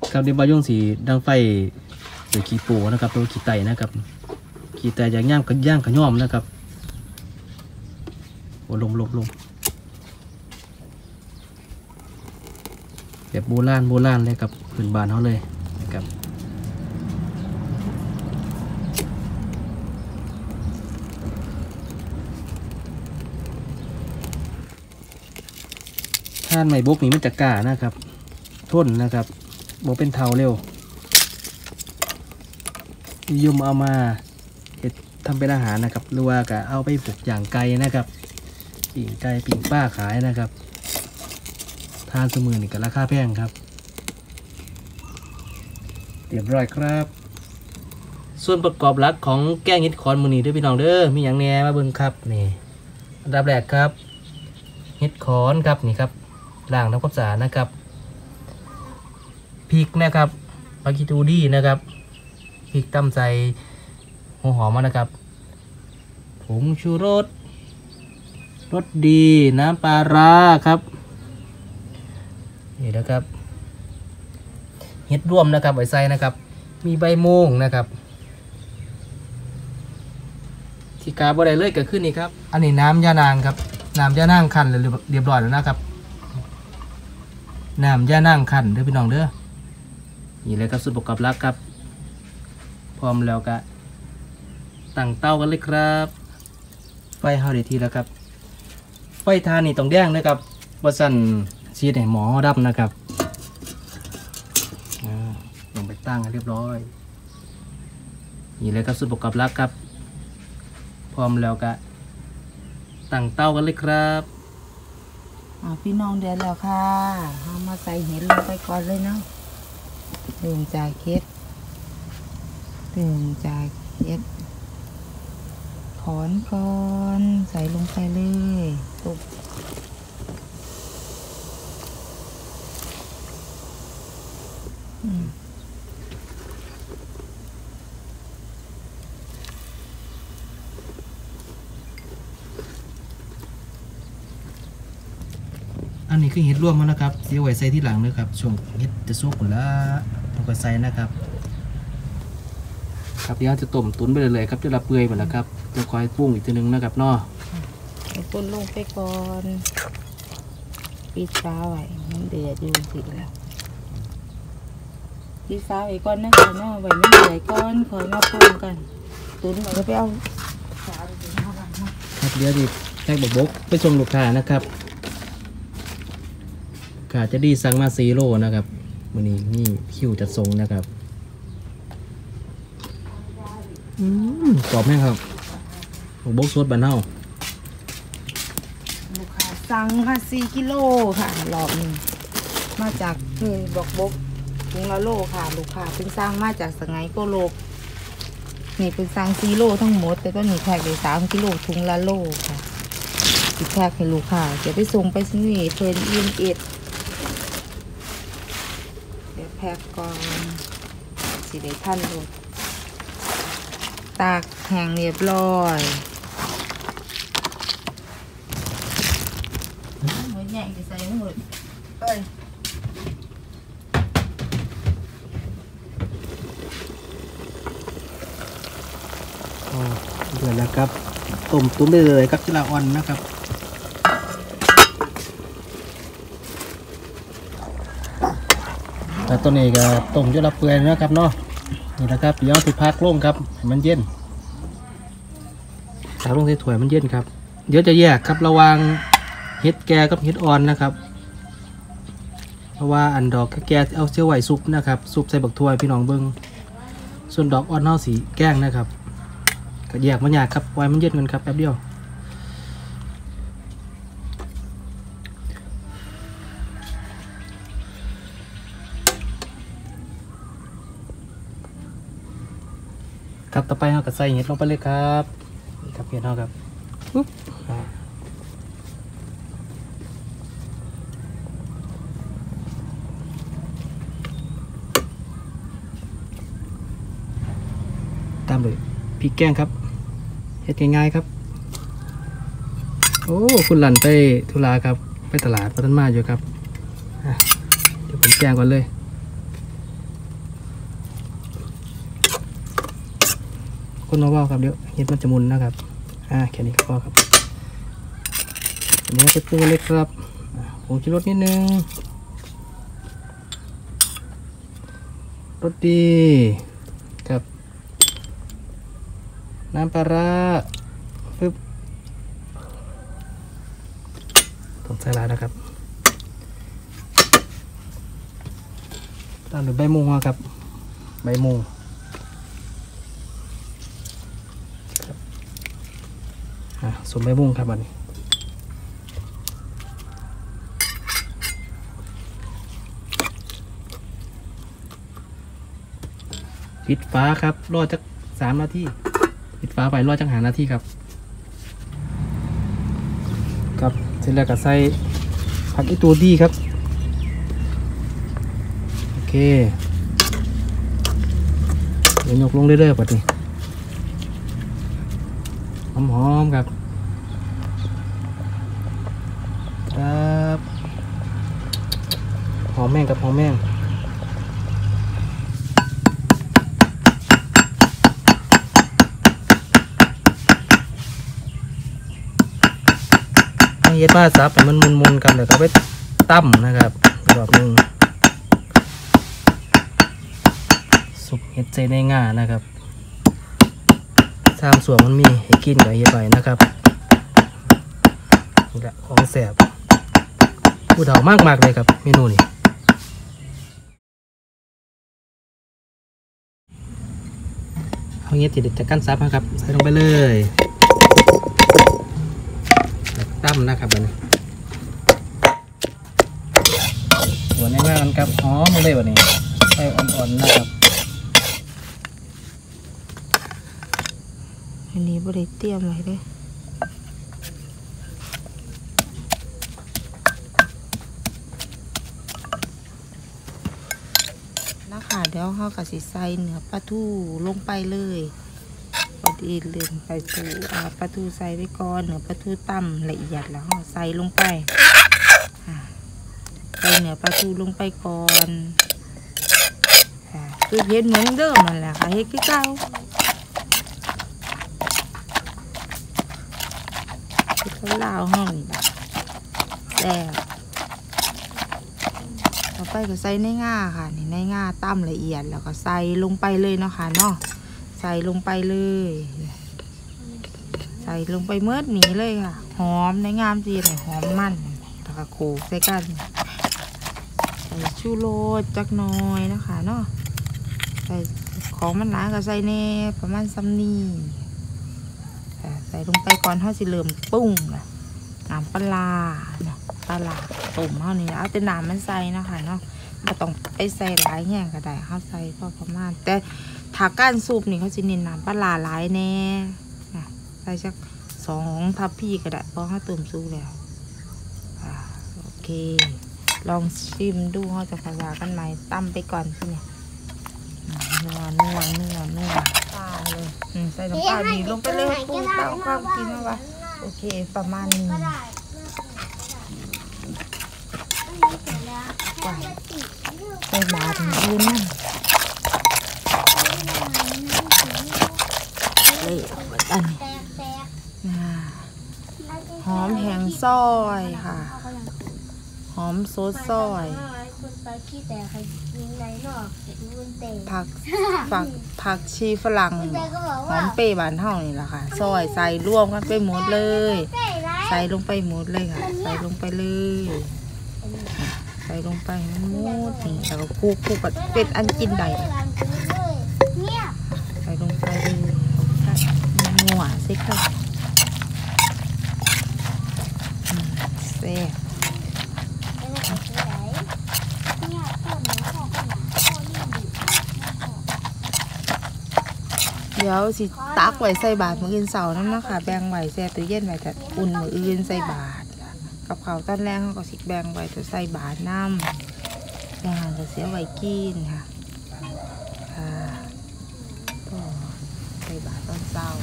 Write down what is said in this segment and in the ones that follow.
ครับเดี๋ยวบายุ่งสีดังไฟหรือขี้ปูนะครับตัวขี้ไตนะครับขี้ไตอย่างย่างกับย่อมนะครับโอ้ลมแบบโบราณเลยครับพื้นบ้านเขาเลยนะครับท่านใหม่บกนี่มันจะกล้านะครับทนนะครับโบเป็นเทาเร็วนิยมเอามาทำเป็นอาหารนะครับหรือว่าก็เอาไปปลูกอย่างไก่นะครับปิ่งไก่ปิ่งป้าขายนะครับทานสมือนี่ก็ราคาแพงครับเรียบร้อยครับส่วนประกอบหลักของแกงเห็ดขอนมือนี้ด้วยพี่น้องเด้อมีอย่างแหน่มาเบิ่งครับนี่อันดับแรกครับเห็ดขอนครับนี่ครับล้างทำความสะอาดนะครับพริกนะครับปากิตูดี้นะครับพริกตำใส่หัวหอมมานะครับผงชูรสรสดีน้ำปลาร้าครับนี่นะครับเห็ดร่วมนะครับไว้ใส่นะครับมีใบโมงนะครับที่กาบ่ได้เลยก็ขึ้นนี่ครับอันนี้น้ำยานางครับน้ำยานางคั่นเรียบร้อยแล้วนะครับน้ำยานางคั่นเด้อพี่น้องเด้อนี่เลยครับสูตรประกอบหลักครับพร้อมแล้วก็ตั้งเตากันเลยครับไฟเฮาได้ทีแล้วครับไฟทานนี่ต้องแดงนะครับว่าสั่นชีดให้หมอดับนะครับลงไปตั้งให้เรียบร้อยนี่เลยครับสูตรประกอบหลักครับพร้อมแล้วก็ตั้งเตากันเลยครับพี่น้องเดือดแล้วค่ะเอามาใส่เห็ดลงไปก่อนเลยเนาะเริ่มจากเห็ดถอนก่อนใส่ลงไปเลยตุกอันนี้คือเห็ดร่วมมานะครับเดี๋ยวไว้ใส่ที่หลังเลยครับช่วงเห็ดจะสุกแล้วเราก็ใส่นะครับครับเดี๋ยวจะต้มตุ๋นไปเลยครับจะระเปื่อยหมดแล้วครับจะคอยปรุงอีกทีนึงนะครับเนาะเอาคนลงไปก่อนปิดฟ้าไว้มันเดือดอยู่สิแล้วปิดฟ้าไว้ก่อนนะคะเนาะไว้มันเดือดก่อนคอยมาปรุงกันตุ๋นไว้ก็ไปเอาครับเดี๋ยวดิแพ็กบกไปส่งลูกค้านะครับขาจะดีสั่งมา4 โลนะครับวันนี้นี่คิวจะส่งนะครับกรอบแม่ครับบกสดบ้านเฮาลูกค้าสั่งมา4 กิโลค่ะรอบนี้มาจากบกถุงละโลค่ะลูกค้าเป็นสั่งมาจากสไงโกโลกนี่เป็นสั่ง4 โลทั้งหมดแต่ก็นี่แพ็คได้3 กิโลถุงละโลค่ะติดแพ็คให้ลูกค้าจะไปส่งไปที่นี่เพิ่นอิ่มเอ็ดเดี๋ยวแพ็คก่อนสิได้ทันลูกตากแห้งเรียบร้อยหมดแย่งจะใส่หมดเอ้ยเดือดแล้วครับต้มตุ้มไปเลยครับจิลาออนนะครับแต่ตัวนี้ก็ต้มจนละเปื่อยนะครับเนาะนี่นะครับเดี๋ยวติดพักลงครับให้มันเย็นตากลงใส่ถ้วยมันเย็นครับเดี๋ยวจะแยกครับระหว่างเห็ดแก่กับเห็ดอ่อนนะครับเพราะว่าอันดอกแก่เอาเสี้ยวไหวซุปนะครับซุปใส่บักถ้วยพี่น้องเบิ้งส่วนดอกอ่อนเน่าสีแกงนะครับก็แยกมันยากครับปล่อยมันเย็นกันครับแป๊บเดียวครับต่อไปเราก็ใส่เห็ดลงไปเลยครับนี่ครับเห็ดเราครับปุ๊บตามเลยพริกแกงครับเห็ดง่ายๆครับโอ้คุณหลั่นไปธุระครับไปตลาดพัฒนมาอยู่ครับเดี๋ยวผมแกงก่อนเลยคนเบาๆครับเดี๋ยวเห็ดมันจะมุนนะครับแค่นี้ก็พอครับอันนี้จะปรุงเล็กครับผงชูรสนิดนึงรสดีครับน้ำปลาร้าปึ๊บต้องใส่ลายนะครับตามด้วยใบมงครับใบมงสมใบมงครับอันนี้ปิดฟ้าครับรอจัก3 นาทีปิดฟ้าไปรอจัก5 นาทีครับครับเสร็จแล้วก็ใส่ผักอีตูดีครับโอเคเดี๋ยวยกลงเรื่อยๆปัดนี้หอมๆครับครับหอมแม่งกับหอมแม่งเย็ดผ้าซับให้มันมุนๆกันเดี๋ยวก็ไปตั้มนะครับอีกรอบนึงสุกเห็ดใจในง่านะครับ3 ส่วนมันมีให้กินกับเห็ดไปนะครับนี่แหละของแสบผู้เฒ่ามากๆเลยครับเมนูนี้เอาเห็ดที่เด็ดจากกั้นซับนะครับใส่ลงไปเลยตั้มนะครับอันนี้หัวในงานครับหอมเลยวันนี้ใส่อ่อนๆนะครับอันนี้บริเตรียมไว้เลยนะคะเดี๋ยวเขากับสิใส่เนื้อปลาทูลงไปเลยพอดีลืมไปตูปลาทูใส่ไว้ก่อนเนื้อปลาทูตั้มละเอียดแล้วเขาใส่ลงไปใส่เนื้อปลาทูลงไปก่อนคือเฮ็ดเหมือนเดิมนั่นแหละค่ะเฮ็ดคือเก่าเขาลาวห้องนี่นะแต่ต่อไปก็ใส่ในง่าค่ะนี่ในง่าตั้มละเอียดแล้วก็ใส่ลงไปเลยเนาะค่ะเนาะใส่ลงไปเลยใส่ลงไปเมื่อหนีเลยค่ะหอมในงามจีนหอมมันแล้วก็โขลกใส่กันใส่ชูโรสจักหน่อยนะคะเนาะใส่ของมันหนาก็ใส่เน่ประมาณซ้ำนี่ใส่ลงไปก่อนเขาสิเริ่มปุ้งนะน้ำปลาเนาะปลาตุ่มเขานี่เอาแต่น้ำมันใส่นะคะเนาะไม่ต้องไปใส่หลายแห้งก็ได้เขาใส่พอประมาณแต่ถ้าก้านซุปนี่เขาจะเน้นน้ำปลาหลายแน่ใส่สัก2 ทัพพีก็ได้เพราะเขาเติมซุปแล้วโอเคลองชิมดูเขาจะภาษากันไหมตั้มไปก่อนสิเนี่ยเนื้อปลาเลยใส่น้ำปลาดีลงไปเลยปูเต้าข้าวกินนะวะโอเคประมาณนี้ใส่บาทยืนนั่นเลยอันนี้หอมแห้งซอยค่ะหอมโซดซอยผักชีฝรั่งหอมเปรี้ยวบานเท่านี่แหละค่ะซอยใส่รวมกันไปหมดเลยใส่ลงไปหมดเลยค่ะใส่ลงไปเลยใส่ลงไปหมดนี่แล้วก็คลุกกับเป็นอันกินได้ใส่ลงไปเลยหัวสิค่ะเซ่เดี๋ยวสิตักไว้ใส่บาตรมื้ออื่นเสาร์นั่นนะคะแบ่งไว้แช่ตู้เย็นไว้แต่อุ่นมื้ออื่นใส่บาตรกับข้าวตอนแรกเขาก็สิแบ่งไว้จะใส่บาตรน้ำอาหารก็เสียไว้กินค่ะก็ใส่บาตรตอนเช้า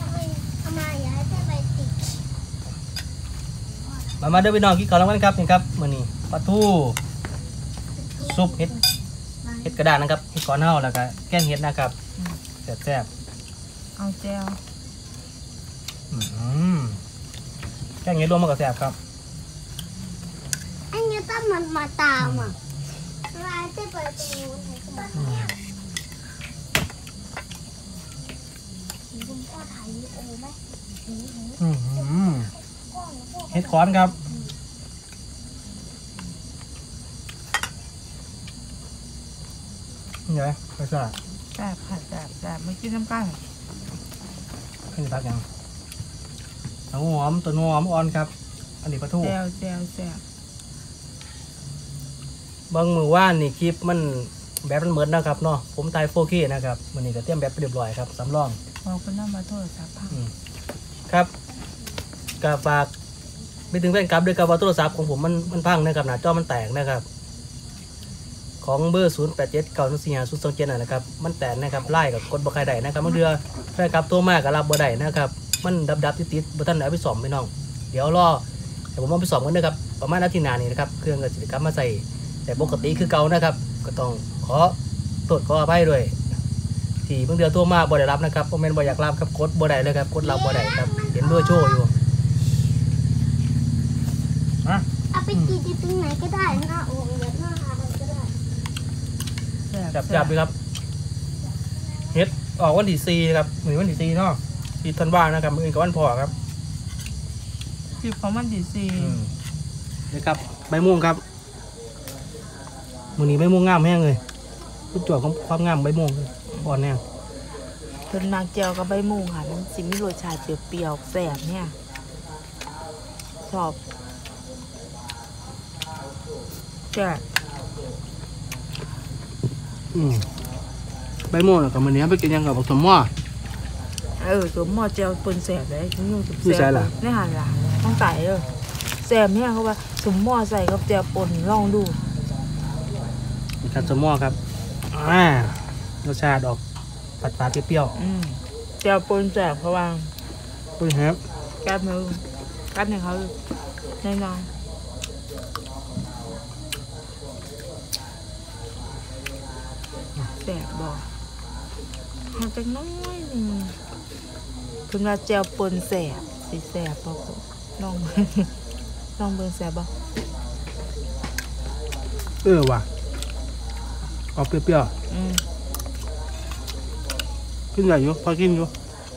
มาเด้อพี่น้องกินข้าวแล้วกันครับนี่ครับมื้อนี้ปลาทูซุปเห็ดกระด้างนะครับเห็ดก้อนเห่าแล้วก็แกงเห็ดนะครับแซ่บเอาแจวแกงเงี้ยรวมมากับแซ่บครับอันนี้ต้องมันมาตามอ่ะร้านที่เปิดตรงนู้นคุณพ่อถ่ายวีดีโอไหมเห็ดขอนครับนี่ไงไปซ่าแซ่บค่ะแซ่บไม่กินน้ำกันขึ้นตักยังหัวหอมตัวหอมอ่อนครับ อันนี้ปลาทูแซ่บบางมือว่านนี่คลิปมันแบบมันเหมือนนะครับเนาะผมถ่าย 4K นะครับมันนี่ก็เตรียมแบบเรียบร้อยครับสำรองบอกเป็นน้ำมาโทษสามพันครับก็ฝากไปถึงแฟนคลับด้วยครับว่าโทรศัพท์ของผมมันพังนะครับหน้าจอมันแตกนะครับ ของเบอร์ 0879450227นะครับมันแตกนะครับไล่กับกดบ่ใครได้นะครับบางเดือแฟนคลับโทรมาก็รับบ่ได้นะครับมันดับติดบ่ทันเอาไปซ่อมพี่น้องเดี๋ยวรอแต่ผมเอาไปซ่อมกันนะครับประมาณอาทิตย์หน้านี่นะครับเครื่องก็สิกลับมาใส่แต่ปกติคือเก่านะครับก็ต้องขอโทษขออภัยด้วยที่บางเดือโทรมาบ่ได้รับนะครับบ่แม่นบ่อยากรับครับกดบ่ได้เลยครับกดรับบ่ได้ครับเห็นเบอร์โชว์อยู่เอาไปกินที่ตรงไหนก็ได้หน้าโอ่งหรือหน้าอะไรก็ได้จับเลยครับเฮ็ดออกวันที่4ครับมื้อวันที่4เนาะที่ธันวานะครับมื้ออื่นก็วันพ่อครับคลิปของมันดีซีนี่ครับใบม่วงครับมื้อนี้ใบม่วงงามแห้งเลยรูปจวบของความงามใบม่วงอ่อนแน่เพิ่นมาเจียวกับใบมูค่ะมันสิมีรสชาติเปรี้ยวๆแซ่บเนี่ยชอบแซ่บใบม่วงกับมื้อนี้ไปกินยังกับบักสมหม้อตัวหม้อเจียวปนแซ่บเลยคุณลุงสุดนี่ใส่ล่ะในหันหลังต้องใส่แซ่บเนี่ยเขาว่าสมหม้อใส่กับเจียวปนลองดูนี่ครับสมหม้อครับรสชาติออกปัดๆเปรี้ยวเจียวปนแซ่บเพราะว่าๆคุณครับแก้มมือกัดให้เขาแน่นอนแซ่บบอกมันจะน้อยหนึ่งถึงเราเจียวปนแซ่บสิแซ่บบอกลอง ลองเบิ่งแซ่บบอกว่ะออกเปรี้ยวๆขึ้นใหญ่อยู่พอกินอยู่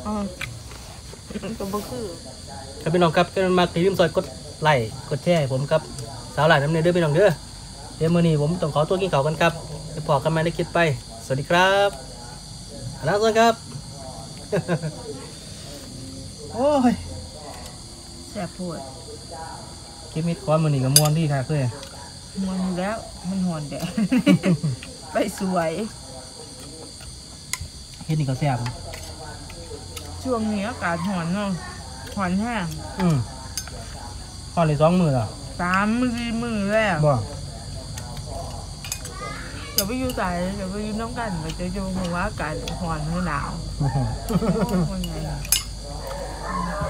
ก็บ่คือครับพี่น้องครับก็มาตีริมซอยกดไลค์กดแชร์ให้ผมครับสาวหลานน้ำเนยเด้อพี่น้องเด้อเดี๋ยวมื้อนี้ผมต้องขอตัวกินข้าวกันครับไปพอกันมาได้คลิปไป สวัสดีครับลาไปก่อนครับ โอ้ยแซ่บปวดคลิปมิดคอนมื้อนี้ก็ม่วนดีครับเด้อมันอยู่แล้วมันหอนแดด ไปสวยเฮ็ดนี่ก็แซ่บช่วงนี้อากาศหอนเนาะหอนแห้งพอเลย2 มื้อแล้ว 3 มื้อ 4 มื้อแล้วบ่จะไปอยู่ใส่จะไปอยู่น้องกันไปเจอหัวอากาศหอนหรือหนาวอื้อหือโอ้ยไง